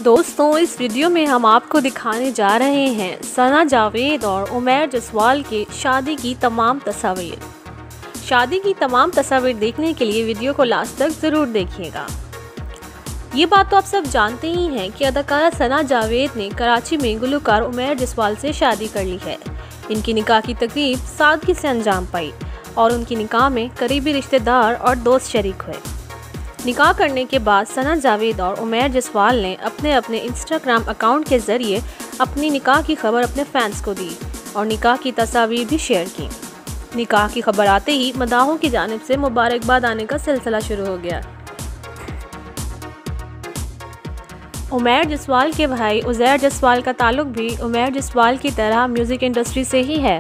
दोस्तों, इस वीडियो में हम आपको दिखाने जा रहे हैं सना जावेद और उमैर जसवाल के शादी की तमाम तस्वीर। शादी की तमाम तस्वीर देखने के लिए वीडियो को लास्ट तक ज़रूर देखिएगा। ये बात तो आप सब जानते ही हैं कि अदाकारा सना जावेद ने कराची में गुलकार उमैर जसवाल से शादी कर ली है। इनकी निकाह की तकरीब सादगी से अंजाम पाई और उनकी निकाह में करीबी रिश्तेदार और दोस्त शरीक हुए। निकाह करने के बाद सना जावेद और उमैर जसवाल ने अपने अपने इंस्टाग्राम अकाउंट के ज़रिए अपनी निकाह की खबर अपने फैंस को दी और निकाह की तस्वीर भी शेयर की। निकाह की खबर आते ही मदाहों की जानिब से मुबारकबाद आने का सिलसिला शुरू हो गया। उमैर जसवाल के भाई उज़ैर जसवाल का ताल्लुक भी उमैर जसवाल की तरह म्यूज़िक इंडस्ट्री से ही है।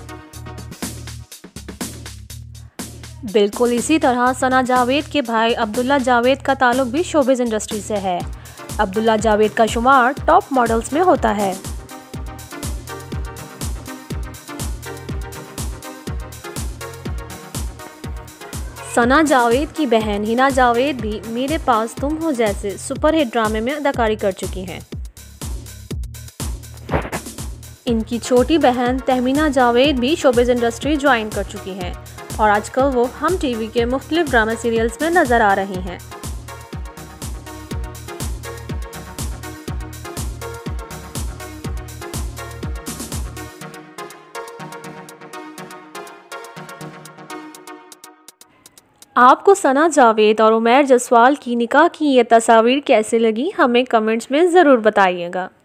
बिल्कुल इसी तरह सना जावेद के भाई अब्दुल्ला जावेद का ताल्लुक भी शोबिज़ इंडस्ट्री से है। अब्दुल्ला जावेद का शुमार टॉप मॉडल्स में होता है। सना जावेद की बहन हिना जावेद भी मेरे पास तुम हो जैसे सुपरहिट ड्रामे में अदाकारी कर चुकी हैं। इनकी छोटी बहन तहमीना जावेद भी शोबिज़ इंडस्ट्री ज्वाइन कर चुकी हैं और आजकल वो हम टीवी के मुख्तलिफ ड्रामा सीरियल्स में नज़र आ रही हैं। आपको सना जावेद और उमैर जसवाल की निकाह की ये तस्वीर कैसे लगी, हमें कमेंट्स में ज़रूर बताइएगा।